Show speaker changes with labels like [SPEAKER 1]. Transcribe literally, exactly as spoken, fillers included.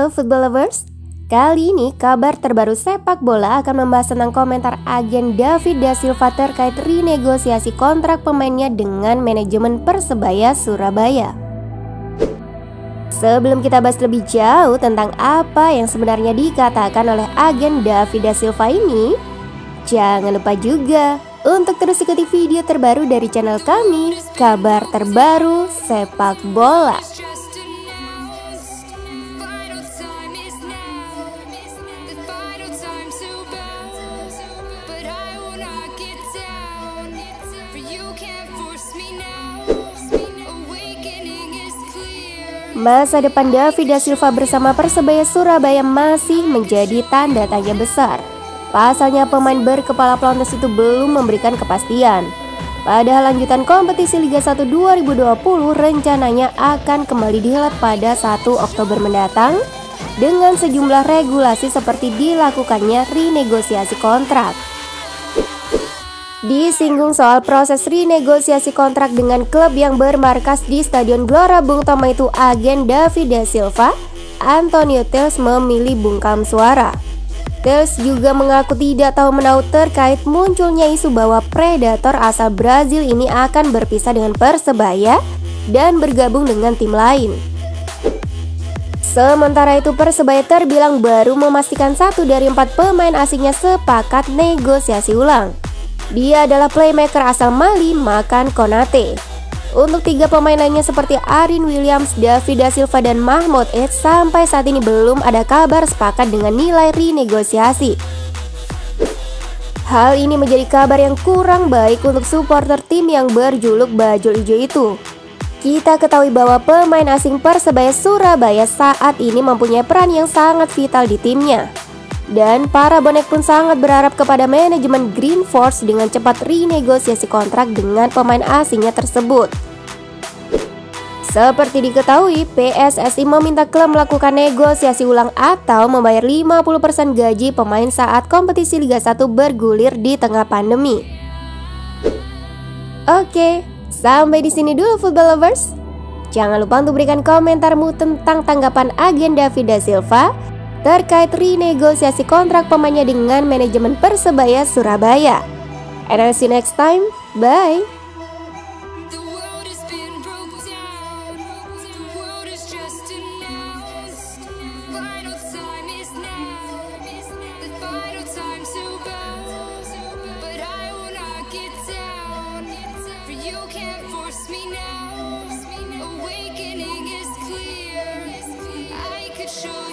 [SPEAKER 1] Halo football lovers, kali ini kabar terbaru sepak bola akan membahas tentang komentar agen David da Silva terkait renegosiasi kontrak pemainnya dengan manajemen Persebaya Surabaya. Sebelum kita bahas lebih jauh tentang apa yang sebenarnya dikatakan oleh agen David da Silva ini, jangan lupa juga untuk terus ikuti video terbaru dari channel kami, Kabar Terbaru Sepak Bola. Masa depan David da Silva bersama Persebaya Surabaya masih menjadi tanda tanya besar. Pasalnya pemain berkepala pelontos itu belum memberikan kepastian. Padahal lanjutan kompetisi Liga satu dua ribu dua puluh rencananya akan kembali dihelat pada satu Oktober mendatang dengan sejumlah regulasi seperti dilakukannya renegosiasi kontrak. Disinggung soal proses renegosiasi kontrak dengan klub yang bermarkas di Stadion Gelora Bung Tomo itu agen David da Silva, Antonio Telles memilih bungkam suara. Telles juga mengaku tidak tahu menahu terkait munculnya isu bahwa predator asal Brazil ini akan berpisah dengan Persebaya dan bergabung dengan tim lain. Sementara itu Persebaya terbilang baru memastikan satu dari empat pemain asingnya sepakat negosiasi ulang. Dia adalah playmaker asal Mali, Makan Konate. Untuk tiga pemain lainnya seperti Arin Williams, David da Silva, dan Mahmoud Eid sampai saat ini belum ada kabar sepakat dengan nilai renegosiasi. Hal ini menjadi kabar yang kurang baik untuk supporter tim yang berjuluk Bajul Ijo itu. Kita ketahui bahwa pemain asing Persebaya Surabaya saat ini mempunyai peran yang sangat vital di timnya. Dan para bonek pun sangat berharap kepada manajemen Green Force dengan cepat renegosiasi kontrak dengan pemain asingnya tersebut. Seperti diketahui, P S S I meminta klub melakukan negosiasi ulang atau membayar lima puluh persen gaji pemain saat kompetisi Liga satu bergulir di tengah pandemi. Oke, sampai di sini dulu football lovers. Jangan lupa untuk berikan komentarmu tentang tanggapan agen David da Silva terkait renegosiasi kontrak pemainnya dengan manajemen Persebaya Surabaya. And I'll see you next time. Bye. Show